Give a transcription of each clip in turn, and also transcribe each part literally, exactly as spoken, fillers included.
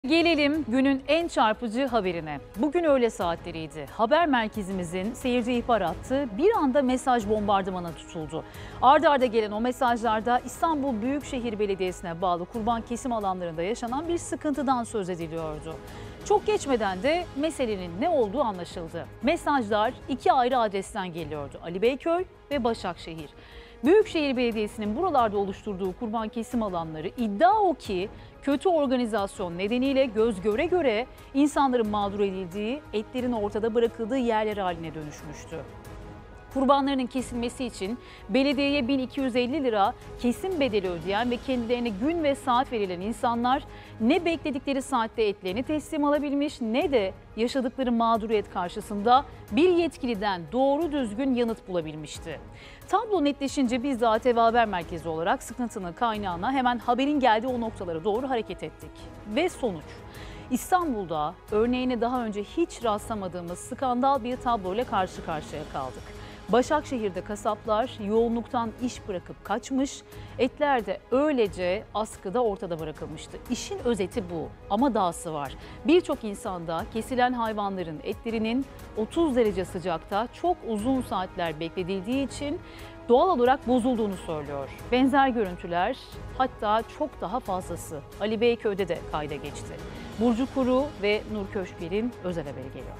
Gelelim günün en çarpıcı haberine. Bugün öğle saatleriydi. Haber merkezimizin seyirci ihbar attığı bir anda mesaj bombardımana tutuldu. Arda arda gelen o mesajlarda İstanbul Büyükşehir Belediyesi'ne bağlı kurban kesim alanlarında yaşanan bir sıkıntıdan söz ediliyordu. Çok geçmeden de meselenin ne olduğu anlaşıldı. Mesajlar iki ayrı adresten geliyordu: Ali Beyköy ve Başakşehir. Büyükşehir Belediyesi'nin buralarda oluşturduğu kurban kesim alanları iddia o ki kötü organizasyon nedeniyle göz göre göre insanların mağdur edildiği, etlerin ortada bırakıldığı yerler haline dönüşmüştü. Kurbanlarının kesilmesi için belediyeye bin iki yüz elli lira kesim bedeli ödeyen ve kendilerine gün ve saat verilen insanlar ne bekledikleri saatte etlerini teslim alabilmiş ne de yaşadıkları mağduriyet karşısında bir yetkiliden doğru düzgün yanıt bulabilmişti. Tablo netleşince biz de A T V Haber Merkezi olarak sıkıntının kaynağına hemen haberin geldiği o noktalara doğru hareket ettik. Ve sonuç: İstanbul'da örneğine daha önce hiç rastlamadığımız skandal bir tabloyla karşı karşıya kaldık. Başakşehir'de kasaplar yoğunluktan iş bırakıp kaçmış, etler de öylece askıda ortada bırakılmıştı. İşin özeti bu ama dahası var. Birçok insanda kesilen hayvanların etlerinin otuz derece sıcakta çok uzun saatler bekledildiği için doğal olarak bozulduğunu söylüyor. Benzer görüntüler, hatta çok daha fazlası Ali Beyköy'de de kayda geçti. Burcu Kuru ve Nur Köşkler'in özel haberi geliyor.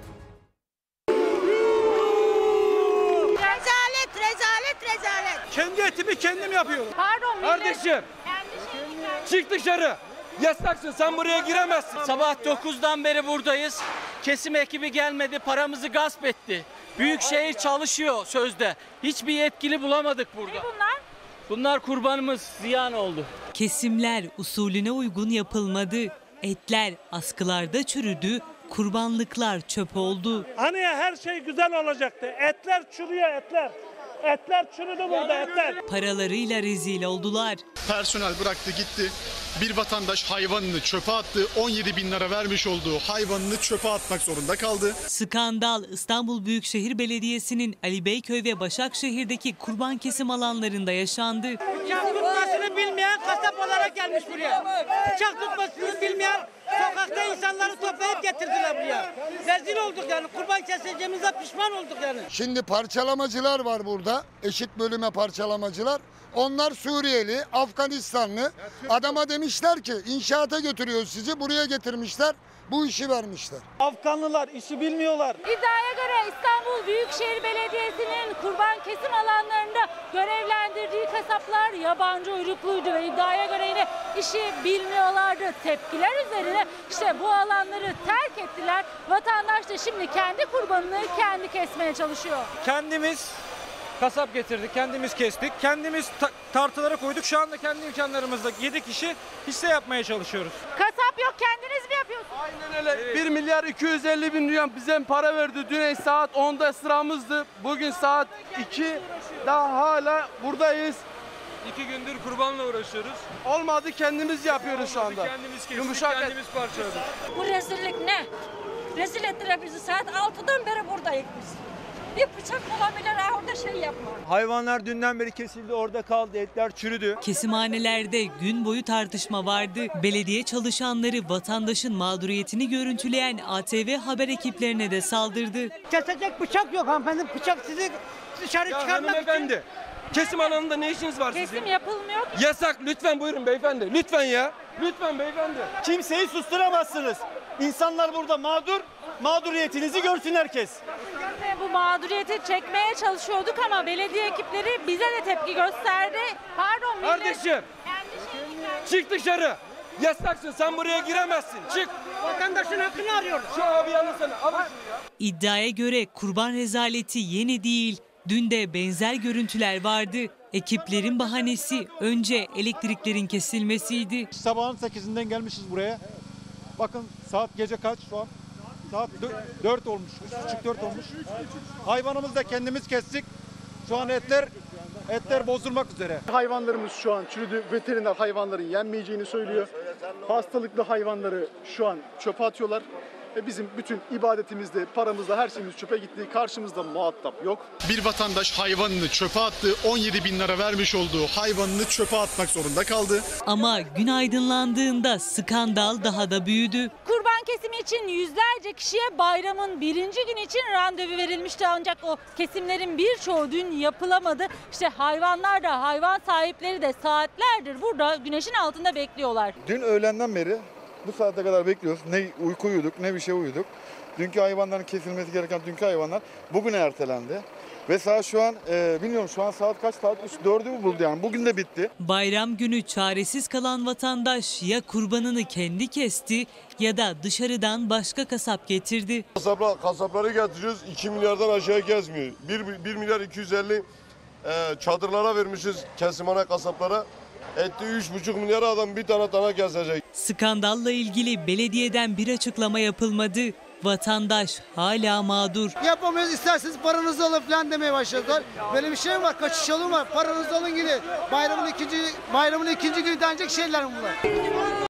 Kendi etimi kendim yapıyorum. Pardon kardeşim. Çık dışarı. Yasaksın, sen buraya giremezsin. Sabah dokuzdan beri buradayız. Kesim ekibi gelmedi, paramızı gasp etti. Büyükşehir çalışıyor sözde. Hiçbir yetkili bulamadık burada. Ne bunlar? Bunlar kurbanımız, ziyan oldu. Kesimler usulüne uygun yapılmadı. Etler askılarda çürüdü. Kurbanlıklar çöp oldu. Hani her şey güzel olacaktı. Etler çürüyor, etler. Etler çürüdü burada, etler. Paralarıyla rezil oldular. Personel bıraktı gitti. Bir vatandaş hayvanını çöpe attı. on yedi bin lira vermiş olduğu hayvanını çöpe atmak zorunda kaldı. Skandal İstanbul Büyükşehir Belediyesi'nin Ali Beyköy ve Başakşehir'deki kurban kesim alanlarında yaşandı. Bıçak tutmasını bilmeyen kasap olarak gelmiş buraya. Bıçak tutmasını bilmeyen sokakta insanları toplayıp getirdiler buraya. Rezil olduk yani. Kurban keseceğimize pişman olduk yani. Şimdi parçalamacılar var burada. Eşit bölüme parçalamacılar. Onlar Suriyeli, Afganistanlı. Adama demişler ki inşaata götürüyoruz sizi, buraya getirmişler. Bu işi vermişler. Afganlılar işi bilmiyorlar. İddiaya göre İstanbul Büyükşehir Belediyesi'nin kurban kesim alanlarında görevlendirdiği kasaplar yabancı uyrukluydu ve iddiaya göre yine işi bilmiyorlardı. Tepkiler üzerine işte bu alanları terk ettiler. Vatandaş da şimdi kendi kurbanını kendi kesmeye çalışıyor. Kendimiz kasap getirdik, kendimiz kestik, kendimiz ta tartılara koyduk. Şu anda kendi imkanlarımızla yedi kişi hisse yapmaya çalışıyoruz. Kasap yok, kendiniz mi yapıyorsunuz? Aynen öyle. Evet. bir milyar iki yüz elli bin lira bize para verdi. Dün saat onda sıramızdı. Bugün saat iki. Daha hala buradayız. İki gündür kurbanla uğraşıyoruz. Olmadı, kendimiz yapıyoruz şu anda. Kendimiz kestik, Yumuşak kendimiz parçaladık. Bu rezillik ne? Rezil ettiler bizi. Saat altıdan beri buradayız biz. Bir bıçak bulabilir, orada şey yapma. Hayvanlar dünden beri kesildi, orada kaldı, etler çürüdü. Kesimhanelerde gün boyu tartışma vardı. Belediye çalışanları vatandaşın mağduriyetini görüntüleyen A T V haber ekiplerine de saldırdı. Kesecek bıçak yok hanımefendi. Bıçak sizi dışarı ya çıkarmak hanımefendi, için. kesim alanında ne işiniz var sizin? Kesim yapılmıyor. Yasak, lütfen buyurun beyefendi. Lütfen ya. Lütfen beyefendi. Kimseyi susturamazsınız. İnsanlar burada mağdur, mağduriyetinizi görsün herkes. Bu mağduriyeti çekmeye çalışıyorduk ama belediye ekipleri bize de tepki gösterdi. Pardon millet. Kardeşim, çık dışarı. Yasaksın, sen buraya giremezsin. Çık. Vatandaşın hakkını arıyoruz. Şu abi yanılsana. Al şunu ya. İddiaya göre kurban rezaleti yeni değil. Dün de benzer görüntüler vardı. Ekiplerin bahanesi önce elektriklerin kesilmesiydi. Sabahın sekizinden gelmişiz buraya. Bakın saat gece kaç şu an? Saat dört olmuş, üç buçuk dört olmuş. Hayvanımızı da kendimiz kestik. Şu an etler etler bozulmak üzere. Hayvanlarımız şu an çürüdü. Veteriner hayvanların yenmeyeceğini söylüyor. Hastalıklı hayvanları şu an çöpe atıyorlar. E bizim bütün ibadetimizde, paramızda, her şeyimiz çöpe gitti. Karşımızda muhatap yok. Bir vatandaş hayvanını çöpe attı. on yedi bin lira vermiş olduğu hayvanını çöpe atmak zorunda kaldı. Ama gün aydınlandığında skandal daha da büyüdü. Kurban kesimi için yüzlerce kişiye bayramın birinci gün için randevu verilmişti ancak o kesimlerin birçoğu dün yapılamadı. İşte hayvanlar da, hayvan sahipleri de saatlerdir burada güneşin altında bekliyorlar. Dün öğlenden beri bu saate kadar bekliyoruz. Ne uyku uyuduk ne bir şey uyuduk. Dünkü hayvanların kesilmesi gereken dünkü hayvanlar bugüne ertelendi. Ve saat şu an e, bilmiyorum şu an saat kaç, saat üç dördü mü buldu yani bugün de bitti. Bayram günü çaresiz kalan vatandaş ya kurbanını kendi kesti ya da dışarıdan başka kasap getirdi. Kasaplar, kasapları getiriyoruz iki milyardan aşağı kesmiyor. bir milyar iki yüz elli e, çadırlara vermişiz kesimhane kasaplara. Etti üç buçuk milyar adam bir tane tane kesecek. Skandalla ilgili belediyeden bir açıklama yapılmadı. Vatandaş hala mağdur. Yapamayız, isterseniz paranızı alın falan demeye başladılar. Böyle bir şey mi var? Kaçış yolu var. Paranızı alın gidin. Bayramın ikinci bayramın ikinci günü denecek şeyler mi bunlar?